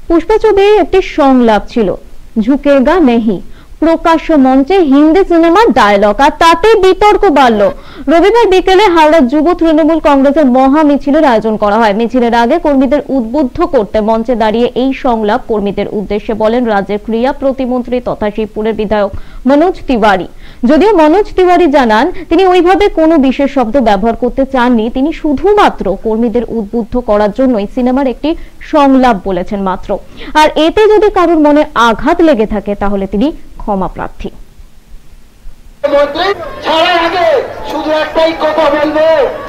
পুষ্পা ছবির একটি সংলাপ ছিল, ঝুঁকেগা নেহি। প্রকাশ্য মঞ্চে হিন্দি সিনেমার ডায়লগ, আর তাতে বিতর্ক বাড়ল। রবিবার বিকেলে হাওড়া যুব তৃণমূল কংগ্রেসের মহা মিছিলের আয়োজন করা হয়। মিছিলের আগে কর্মীদের উদ্বুদ্ধ করতে মঞ্চে দাঁড়িয়ে এই সংলাপ কর্মীদের উদ্দেশ্যে বলেন রাজ্যের ক্রীড়া প্রতিমন্ত্রী তথা শিবপুরের বিধায়ক মনোজ তিওয়ারি। যদিও মনোজ তিওয়ারি জানান তিনি ওইভাবে কোনো বিশেষ শব্দ ব্যবহার করতে চাননি, তিনি শুধুমাত্র কর্মীদের উদ্বুদ্ধ করার জন্যই সিনেমার একটি সংলাপ বলেছেন মাত্র। আর এতে যদি কারোর মনে আঘাত লেগে থাকে তাহলে তিনি ক্ষমা প্রার্থী। শুধু একটাই কথা বলবো,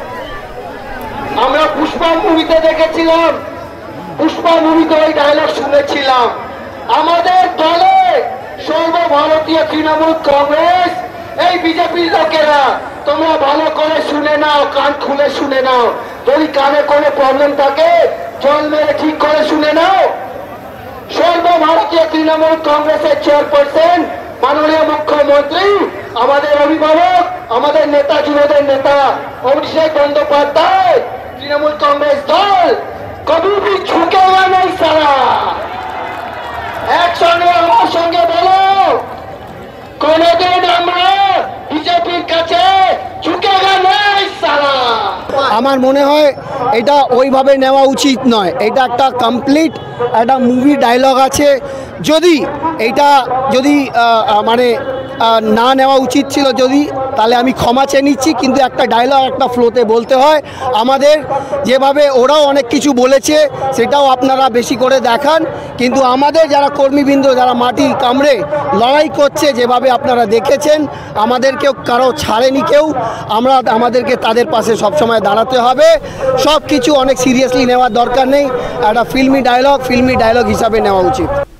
আমরা পুষ্পা মুভিতে দেখেছিলাম, পুষ্পা মুভিতে ওই ডায়লগ শুনেছিলাম। আমাদের দলে সর্বভারতীয় তৃণমূল কংগ্রেস, এই বিজেপির লোকেরা তোমরা ভালো করে শুনে নাও, কান খুলে শুনে নাও। যদি কানে কোনো প্রবলেম থাকে জল মেরে ঠিক করে শুনে নাও। সর্বভারতীয় তৃণমূল কংগ্রেসের চেয়ারপারসন মাননীয় মুখ্যমন্ত্রী, আমাদের অভিভাবক, আমাদের নেতা যুবদের নেতা অভিষেক বন্দ্যোপাধ্যায়, তৃণমূল কংগ্রেস দল কবি ভি ঝুঁকেগা নেই সারা। একসঙ্গে আমার সঙ্গে বলো, কোনদিন আমরা বিজেপির কাছে ঝুঁকেগা নেই সারা। আমার মনে হয় এটা ওইভাবে নেওয়া উচিত নয়। এটা একটা কমপ্লিট একটা মুভি ডায়লগ আছে। যদি এটা মানে না নেওয়া উচিত ছিল তাহলে আমি ক্ষমা চেয়ে নিচ্ছি, কিন্তু একটা ডায়লগ একটা ফ্লোতে বলতে হয়। আমাদের যেভাবে ওরাও অনেক কিছু বলেছে সেটাও আপনারা বেশি করে দেখান, কিন্তু আমাদের যারা কর্মীবৃন্দ যারা মাটি কামড়ে লড়াই করছে যেভাবে আপনারা দেখেছেন, আমাদেরকেও কারো ছাড়েনি কেউ। আমাদেরকে তাদের পাশে সবসময় দাঁড়াতে হবে। সব কিছু অনেক সিরিয়াসলি নেওয়ার দরকার নেই, একটা ফিল্মি ডায়লগ হিসাবে নেওয়া উচিত।